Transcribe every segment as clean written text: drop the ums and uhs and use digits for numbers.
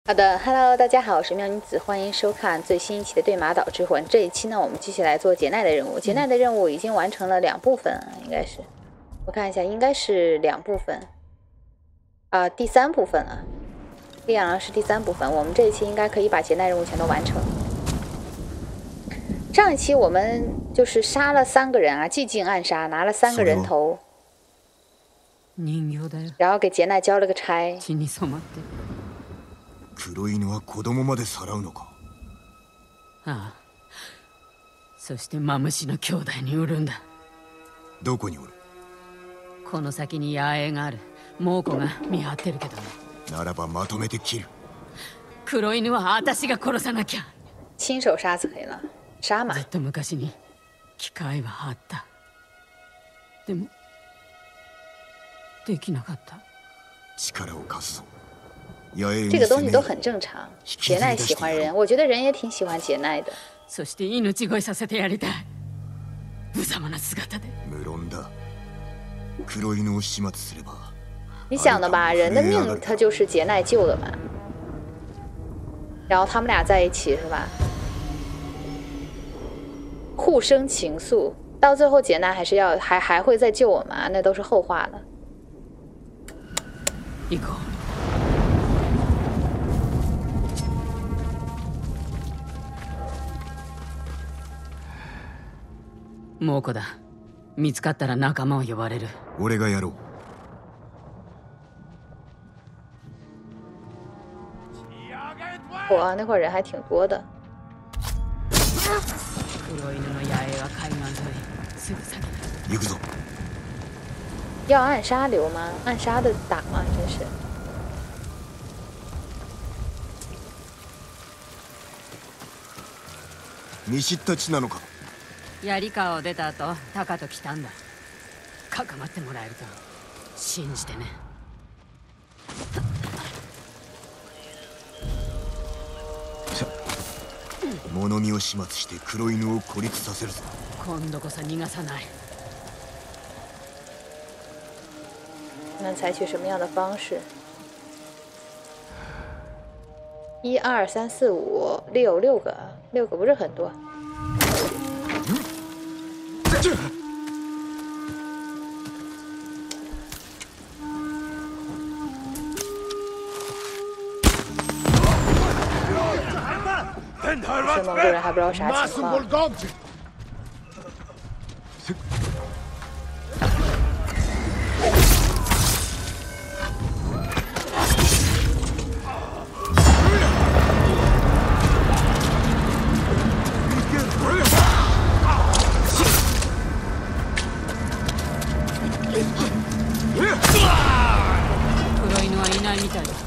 好的 ，Hello， 大家好，我是妙女子，欢迎收看最新一期的《对马岛之魂》。这一期呢，我们继续来做劫难的任务。劫难的任务已经完成了2部分，应该是，我看一下，应该是2部分，第3部分了。力量狼是第3部分，我们这一期应该可以把劫难任务全都完成。上一期我们就是杀了3个人啊，寂静暗杀，拿了3个人头，然後給劫難交了個差。 黒犬は子供までさらうのか。 ああ、そしてマムシの兄弟に売るんだ。 どこにおる？ この先に野営がある。猛虎が見張ってるけどね。 ならばまとめて切る。 黒犬は私が殺さなきゃ。 親手殺死可以了。杀马。 ずっと昔に機会はあった。でもできなかった。 力を貸すぞ。 这个东西都很正常。杰奈喜欢人，我觉得人也挺喜欢杰奈的。 そして命乞いさせてやりたい。無様な姿で。 無論だ。黒犬を始末すれば。 你想的吧，人的命他就是杰奈救的嘛。然后他们俩在一起是吧？互生情愫，到最后杰奈还会再救我们啊，那都是后话了。 行こう。猛虎だ。見つかったら仲間を呼ばれる。 俺がやろう。哇，那会儿人还挺多的。 黒犬の野営は海岸沿い、すぐ先だ。 行くぞ。 要暗杀流吗？暗杀的打吗？真是。 見知った地なのか。 槍川を出た後、タカと来たんだ。かかまってもらえると信じてね。 物見を始末して黒犬を孤立させるぞ。 今度こそ逃がさない。 那采取什么样的方式？1、2、3、4、5、6个，6个不是很多。是蒙古人还不知道啥情况。 黒犬はいないみたいだ。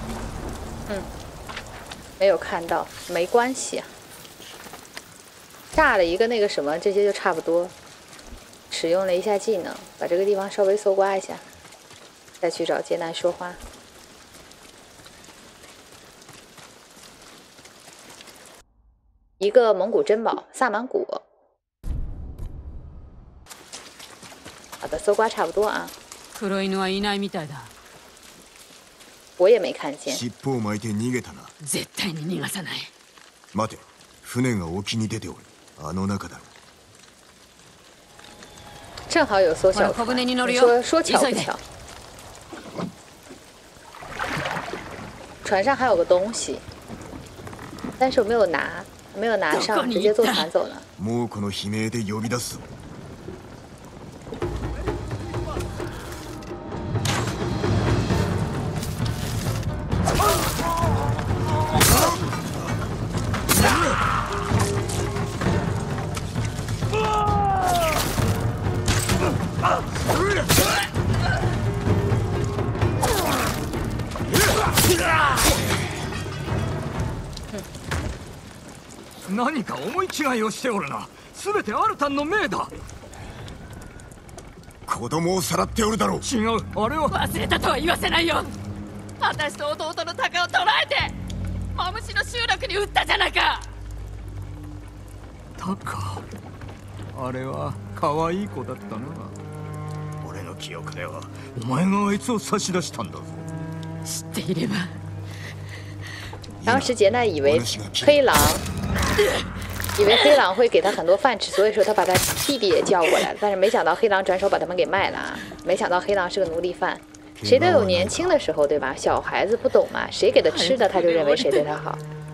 没有看到，没关系啊。炸了一个那个什么，这些就差不多。使用了一下技能，把这个地方稍微搜刮一下，再去找劫难说话。一个蒙古珍宝萨满骨。好的，搜刮差不多啊。 黒犬はいないみたいだ。 我也没看见。 尻尾を巻いて逃げたな。 絶対に逃がさない。 待て、船が沖に出ておる。あの中だろ。 正好有艘小船，说巧不巧，船上还有个东西，但是我没有拿上，直接坐船走了。 猛虎の悲鳴で呼び出すぞ。 何か思い違いをしておるな。すべてアルタンの命だ。 子供をさらっておるだろう。 違う、あれは忘れたとは言わせないよ。私と弟のタカを捕らえてマムシの集落に撃ったじゃないか。 タカ、あれは可愛い子だったな。俺の記憶ではお前があいつを差し出したんだぞ。 知っていれば当时杰奈以为黑狼会给他很多饭吃，所以说他把他弟弟也叫过来了。但是没想到黑狼转手把他们给卖了啊！没想到黑狼是个奴隶犯。谁都有年轻的时候，对吧？小孩子不懂嘛，谁给他吃的，他就认为谁对他好。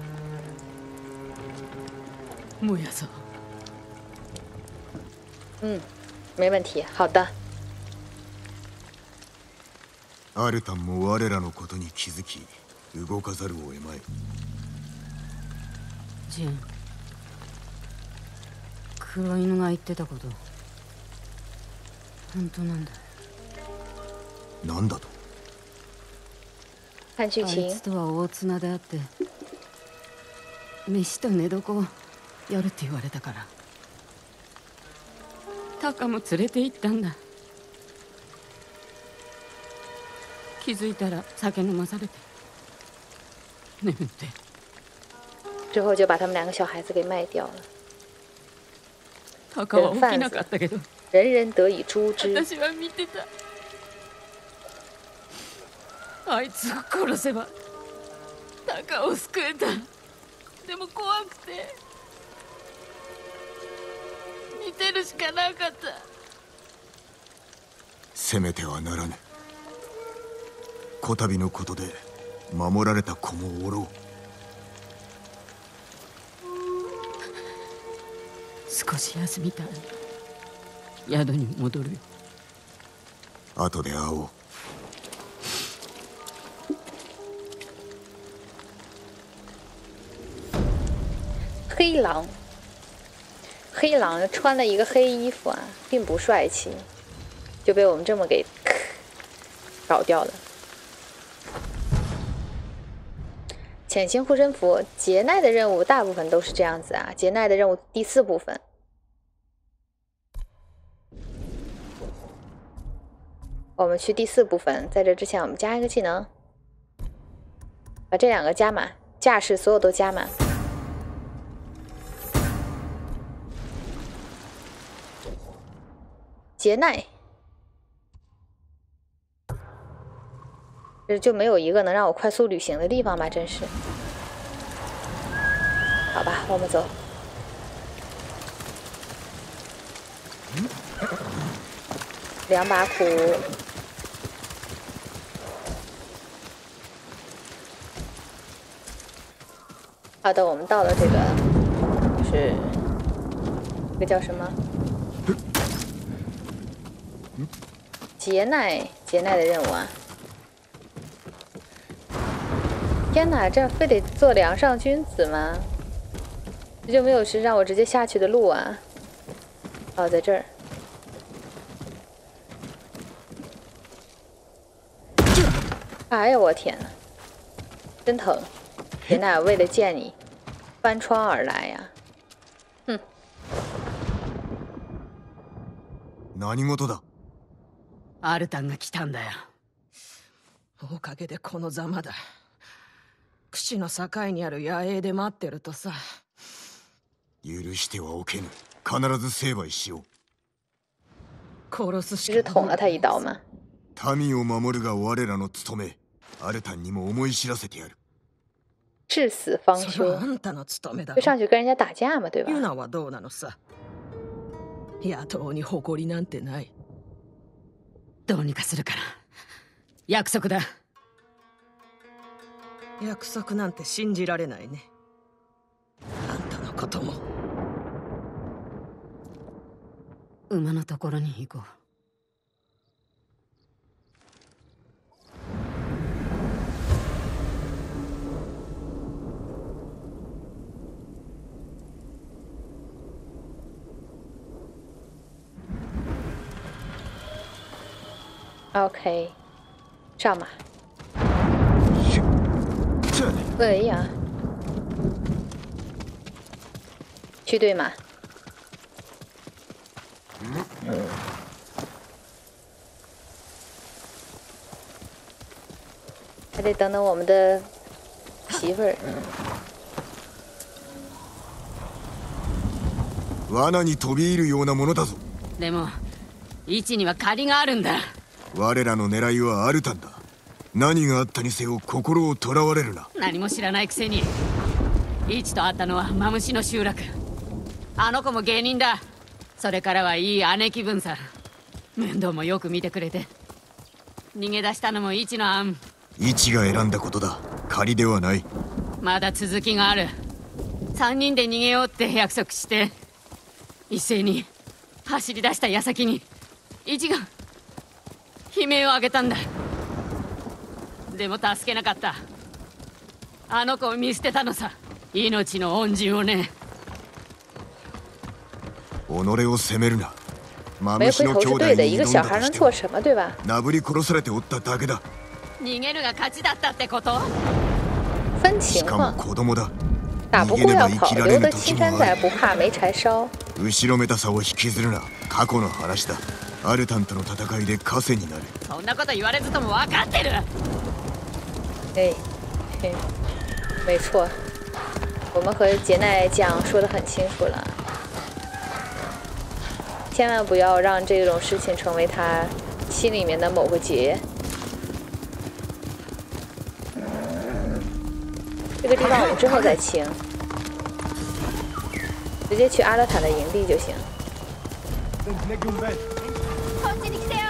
没问题，好的。 アルタンも我らのことに気づき動かざるを得まい。 ジン、黒犬が言ってたこと本当なんだ。 なんだと。 看劇あい情つとは大綱であって飯と寝床をやるって言われたからタカも連れて行ったんだ。気づいたら酒飲まされて眠って。 之后就把他们两个小孩子给卖掉了。 タカは起きなかったけど人人得以诛之。 私は見てた。あいつを殺せばタカを救えた。でも怖くて見てるしかなかった。 攻めてはならぬ。こたびのことで守られた子もおろう。 少し休みたい。宿に戻るよ。 後で会おう。 黑狼穿了一个黑衣服啊，并不帅气，就被我们这么给搞掉了。潜行护身符，杰奈的任务大部分都是这样子啊。杰奈的任务第4部分，我们去第4部分，在这之前我们加一个技能，把这2个加满，架势所有都加满。杰奈，这就没有一个能让我快速旅行的地方吧？真是。好吧，我们走。2把苦。好的，我们到了这个，就是这个叫什么？杰奈的任务啊！天哪，这非得做梁上君子吗？这就没有是让我直接下去的路啊！哦，在这儿。哎呀，我天哪，真疼！杰奈为了见你，翻窗而来呀！哼。 何事だ。 アルタンが来たんだよ。 おかげでこのざまだ。櫛の境にある野営で待ってるとさ。 許してはおけぬ。必ず成敗しよう。 殺すしか。 是捅了他一刀吗？ 民を守るが我らの務め。アルタンにも思い知らせてやる。 至死方それはあ休， んたの務めだ就上去跟人家打架嘛，对吧？ ユナはどうなのさ。野党に誇りなんてない。 どうにかするから約束だ。 約束なんて信じられないね。あんたのことも。 馬のところに行こう。 OK， 上马。哎呀，去对马。还得等等我们的媳妇儿。 罠に飛び入るようなものだぞ。 でも位置には借りがあるんだ。 我らの狙いはアルタンだ。 何があったにせよ心をとらわれるな。 何も知らないくせに。イチと会ったのはマムシの集落。あの子も芸人だ。それからはいい姉貴分さ。面倒もよく見てくれて。逃げ出したのもイチの案。 イチが選んだことだ。仮ではない。 まだ続きがある。3人で逃げようって約束して一斉に走り出した矢先にイチが悲鳴を上げたんだ。でも助けなかった。あの子を見捨てたのさ。命の恩人をね。 己を責めるな。マ没ムシ回头是の兄弟对的，一に挑んだ个小孩能としても做什么，对吧？ なぶり殺されておっただけだ。 逃げるが勝ちだったってこと？ 分しかも情况， 子供だ。 打不逃げれば过要跑， 生きられ留得ぬ時も青山在， ある。 不怕没柴烧。 後ろめたさを引きずるな。過去の話だ。アルタンとの戦いで枷になる。 そんなこと言われずとも分かってる。 哎，嘿，没错，我们和杰奈酱说得很清楚了，千万不要让这种事情成为他心里面的某个结。这个地方我们之后再清，直接去阿勒坦的营地就行。 こっちに来てよ。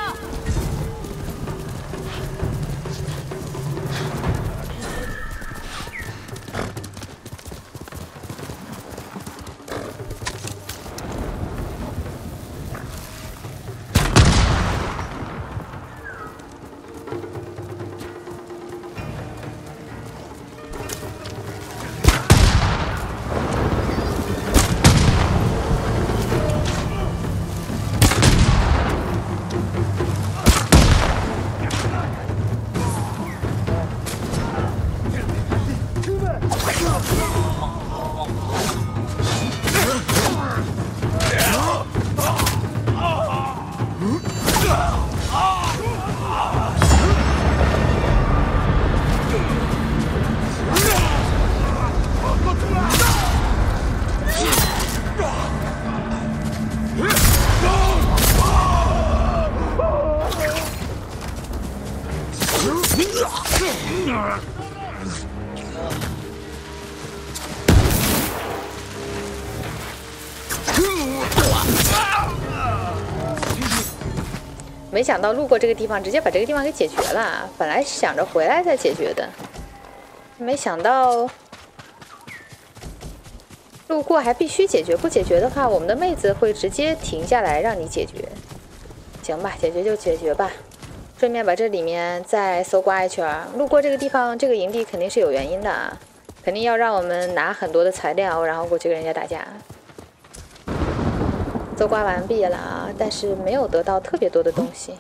没想到路过这个地方，直接把这个地方给解决了。本来是想着回来再解决的，没想到路过还必须解决，不解决的话，我们的妹子会直接停下来让你解决。行吧，解决就解决吧，顺便把这里面再搜刮一圈。路过这个地方，这个营地肯定是有原因的，肯定要让我们拿很多的材料，然后过去跟人家打架。搜刮完毕了啊，但是没有得到特别多的东西。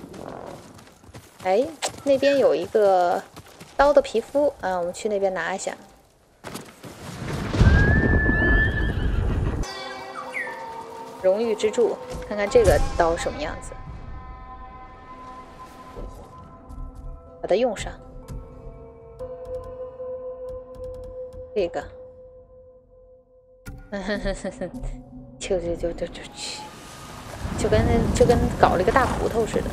哎，那边有一个刀的皮肤啊，我们去那边拿一下。荣誉之柱，看看这个刀什么样子，把它用上。这个，就跟搞了一个大骨头似的。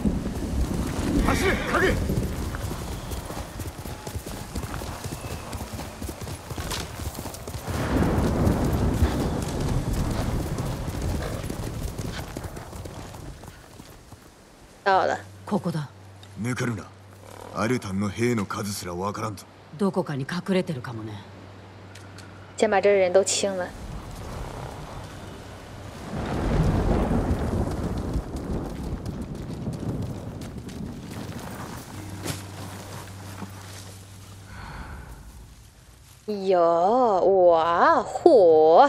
到了。 ここだ。 抜かるな。アルタンの兵の数すらわからんぞ。 どこかに隠れてるかもね。 先把这人都清了。哟，哇，嚯，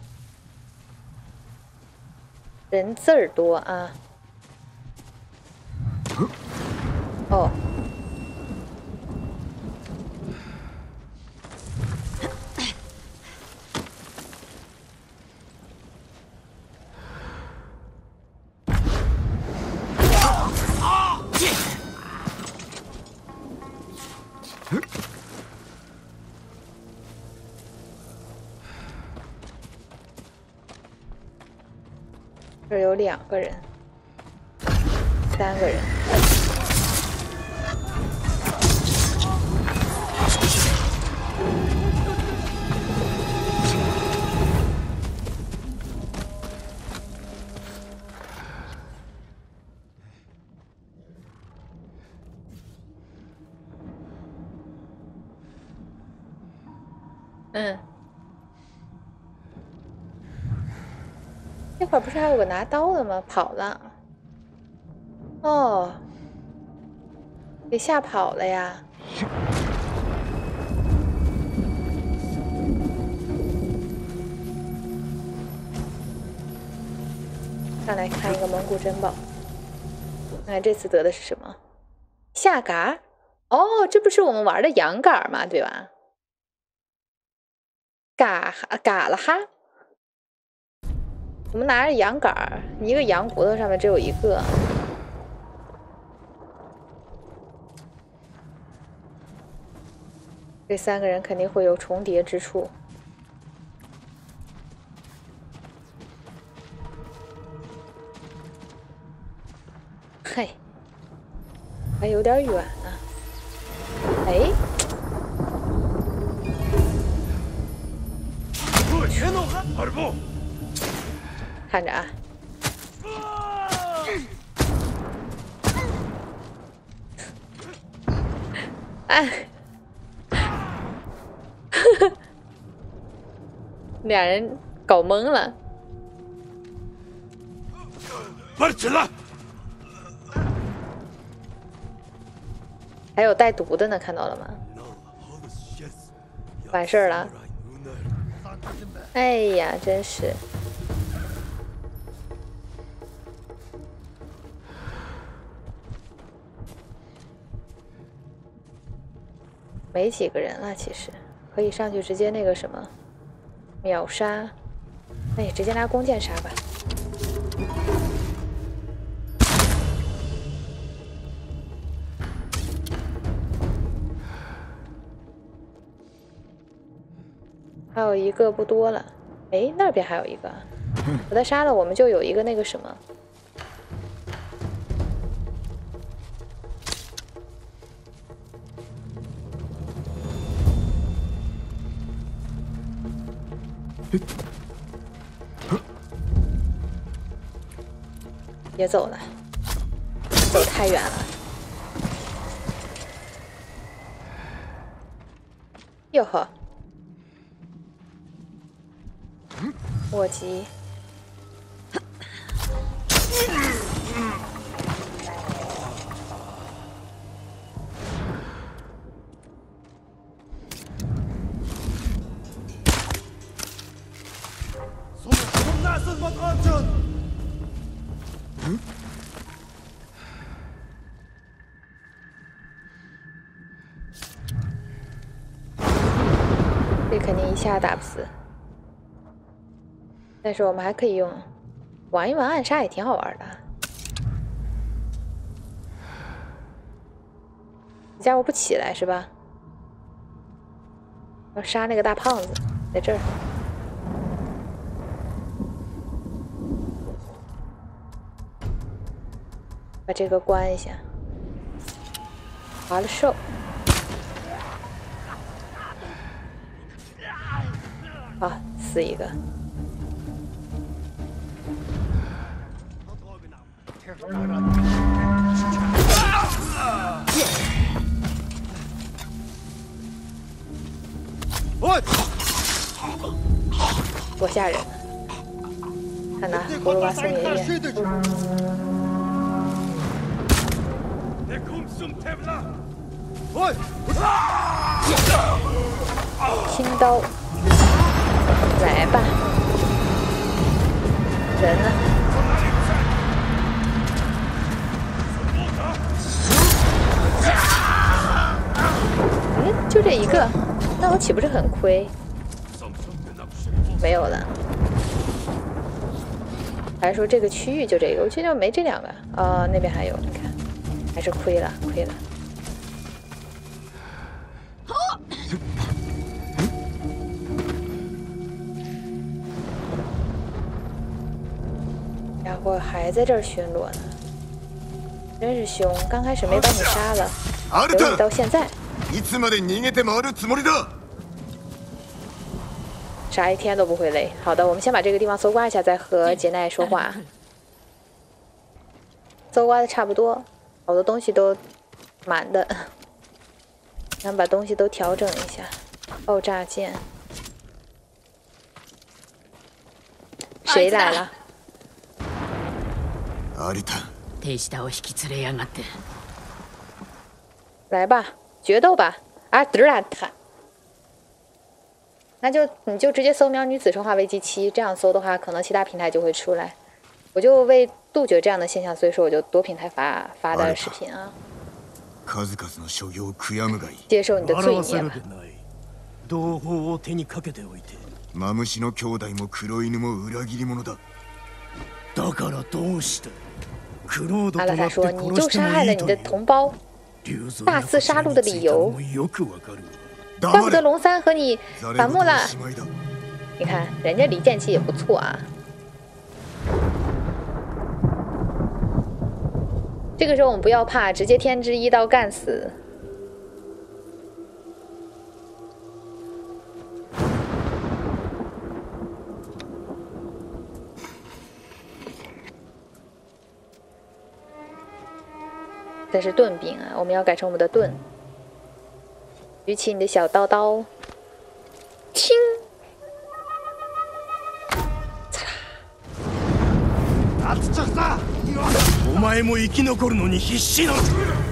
人字儿多啊！哦，这儿有2个人，3个人。 嗯，那会儿不是还有个拿刀的吗？跑了。哦，给吓跑了呀。上来看一个蒙古珍宝，看看这次得的是什么？下嘎。哦，这不是我们玩的羊杆吗？对吧？嘎了哈。我们拿着羊杆儿，一个羊骨头上面只有一个。这3个人肯定会有重叠之处。嘿，还有点远呢。哎，看着啊。哎，俩人搞懵了。还有带毒的呢，看到了吗？完事儿了。哎呀，真是。没几个人了，其实可以上去直接那个什么秒杀。哎，直接拿弓箭杀吧。还有一个不多了。哎，那边还有一个。把他杀了，我们就有一个那个什么。别走了，走太远了。哟呵，卧击。这肯定一下打不死，但是我们还可以用玩一玩暗杀，也挺好玩的。这家伙不起来是吧？要杀那个大胖子，在这儿。把这个关一下，划了兽。好，死一个。多吓人！看呐，葫芦娃送爷爷。轻刀，来吧！人呢？嗯，就这一个，那我岂不是很亏？没有了。还是说这个区域就这个？我记得没这两个啊，那边还有，你看，还是亏了，亏了。然后还在这儿巡逻呢，真是凶！刚开始没把你杀了，留你到现在。 いつまで逃げて回るつもりだ？ 杀一天都不会累。好的，我们先把这个地方搜刮一下，再和杰奈说话。搜刮的差不多，好多东西都满的，咱把东西都调整一下。爆炸剑， 谁来了？ アルタ。 手下を引き連れやがって。 来吧，决斗吧！啊，德拉塔。那就你就直接搜喵女子生化危机7，这样搜的话，可能其他平台就会出来。我就为杜绝这样的现象，所以说我就多平台发的视频啊。 数々の所業を悔やむがいい。 接受你的罪孽吧。 同胞を手にかけておいて。 マムシの兄弟も黒犬も裏切り者だ。 だからどうして？クロード阿拉萨说：“你就杀害了你的同胞，大肆杀戮的理由，怪不得龙三和你反目了。你看，人家离间期也不错啊。这个时候我们不要怕，直接天之一刀干死。”这是盾柄啊，我们要改成我们的盾。举起你的小刀刀，听， お前も生き残るのに必死なの。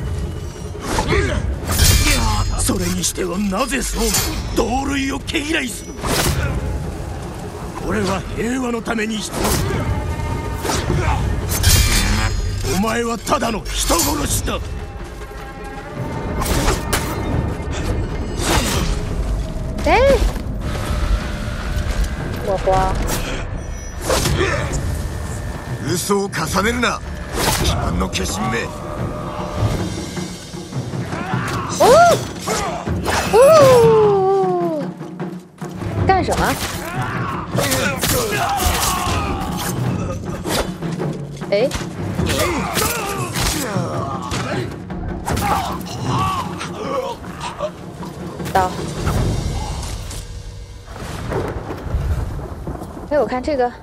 それにしてはなぜそう同類を毛嫌いする。これは平和のために必要。お前はただの人殺しだ。 我慌。 嘘を重ねるな。基盤の化身め。 干什么？哎。刀。哎，我看这个。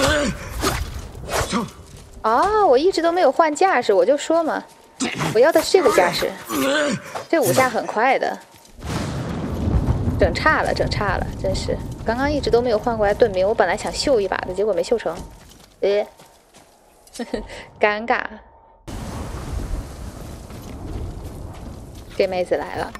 哦，我一直都没有换架势，我就说嘛，我要的是这个架势，这5下很快的。整差了，整差了，真是！刚刚一直都没有换过来盾柄，我本来想秀一把的，结果没秀成，尴尬。这妹子来了。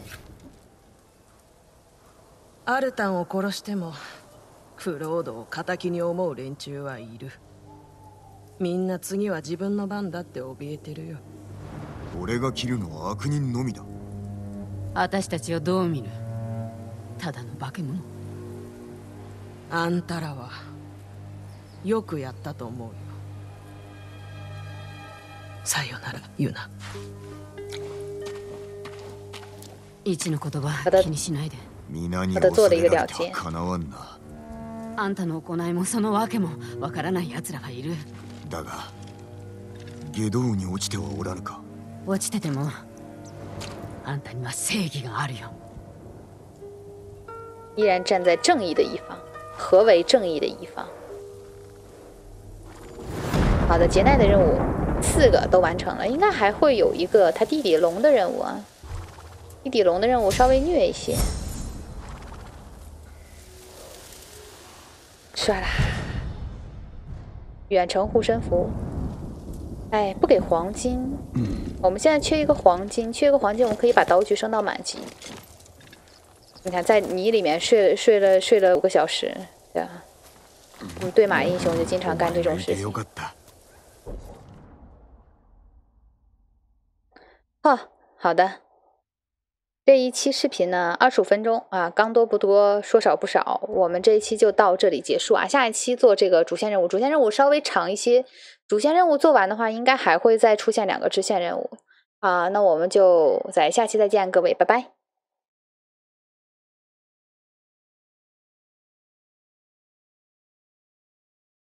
アルタンを殺してもクロードを敵に思う連中はいる。みんな次は自分の番だって怯えてるよ。 俺が切るのは悪人のみだ。 私たちをどう見る？ただの化け物。 あんたらはよくやったと思うよ。さよならユナ。 一の言葉気にしないで。 皆に恐れられてはかなわんな。 あんたの行いもその訳もわからない奴らがいる。 だが下道に落ちてはおらぬか。 落ちててもあんたには正義があるよ。 依然站在正义的一方。何为正义的一方？好的，劫难的任务4个都完成了，应该还会有一个他弟弟龙的任务啊。弟弟龙的任务稍微虐一些。唰啦！远程护身符。哎，不给黄金。我们现在缺一个黄金，缺一个黄金，我们可以把刀具升到满级。你看，在泥里面睡了5个小时，对吧？对马英雄就经常干这种事情。好的。这一期视频呢，25分钟啊，刚多不多，说少不少。我们这一期就到这里结束啊。下一期做这个主线任务，主线任务稍微长一些。主线任务做完的话，应该还会再出现2个支线任务啊。那我们就在下期再见，各位，拜拜。